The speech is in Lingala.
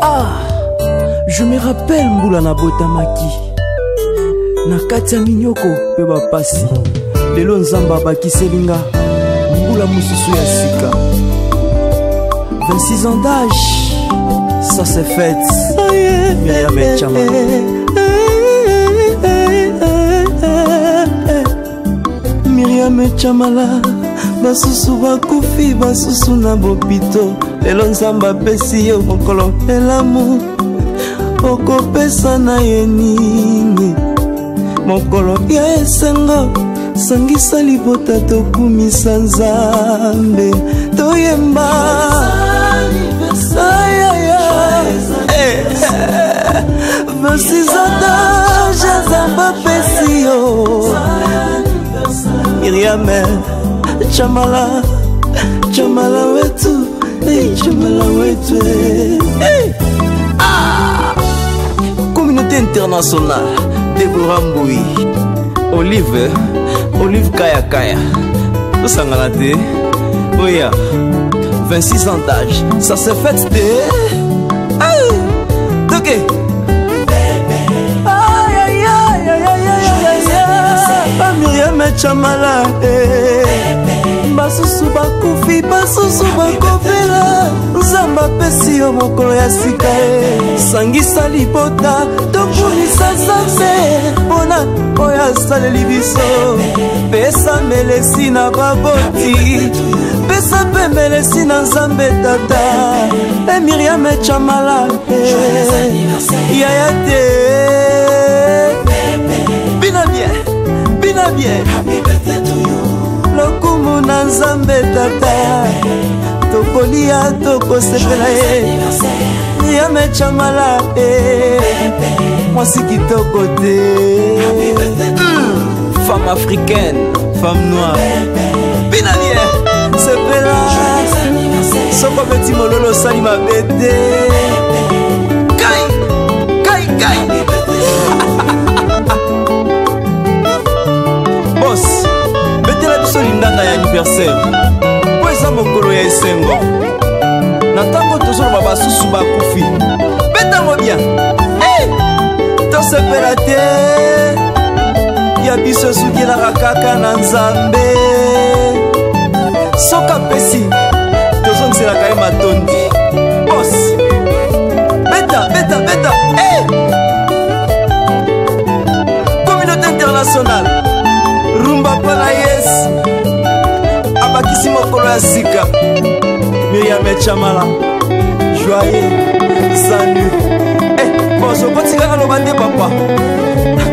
Ah, je me rappelle Mbula na botamaki na kati ya minyoko pe bapasi. Lelo nzamba bakiselinga Mbula mususu ya sika. 26 ans d'âge, ça c'est fête. Miryam et Ciamala. Miryam et Ciamala, basusu bakufi, basusu na bopito. Lelo nzamba pesi yo mokolo elamu, okopesa na ye nini? Mokolo ya esengo, sangisa libota tokumisa Nzambe toyemba. Nzamba pesi yo Miryam Ciamala, Ciamala wetu, Ciamala wetu. Communauté internationale, Deborah Mboui, Olive Kaya, Osangalate, Oya, 26 ans d'âge, ça se fête de... Ok. Miryam et Ciamala, basusu bakufi, basusu bakofela. Nzamba pesi yo mokolo ya sika, sangisa libota tokumisa Nzambe mpona oyo asaleli biso. Pesa melesi na baboti, pesa pe melesi na Nzambe tata. Miryam et Ciamala, yaya te bina bien, lokumu na Nzambe tata, tokolia tokosepela ye. Miryam et Ciamala, mwasi kitoko te. Femme africaine, femme noire, bina bien, sepela soko beti mololo sali mabete. Kai Boss, betela biso lindanga ya anniversaire po eza mokolo ya esengo. Na ntango tozoloba basusu bakufi, betango bien, tosepela te ya biso esukelaka kaka na Nzambe. Soka pesi tozongiselaka ye matondi. Boss, beta communauté internationale, rumba pana yes, abakisi mokolo ya sika. Miryam et Ciamala, joyeux, salut. Bon, je continue à le papa.